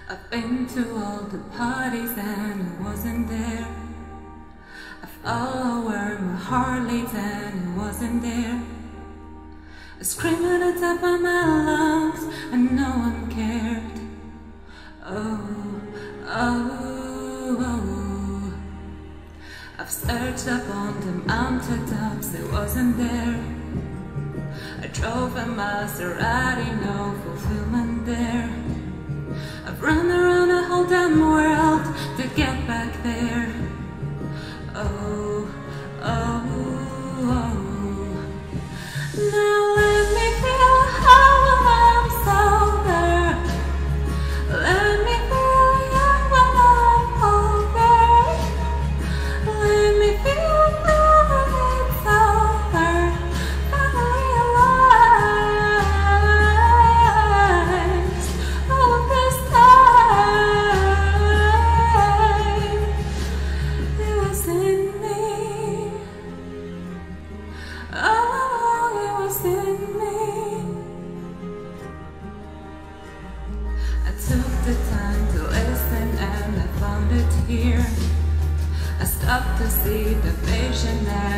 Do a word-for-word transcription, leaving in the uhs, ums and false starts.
I've been to all the parties and it wasn't there. I follow where my heart leads and it wasn't there. I screamed at the top of my lungs and no one cared. Oh, oh, oh. I've searched up on the mountaintops, it wasn't there. I drove a Maserati, no fulfillment there. I've run around the whole damn world to get back there. Oh, oh, oh. Now let me feel how I'm sober. Let me feel young when I'm older. Let me feel now when it's over. Finally realize all of this time it was in me. All along it was in me. I took the time to listen and I found it here. I stopped to see the vision that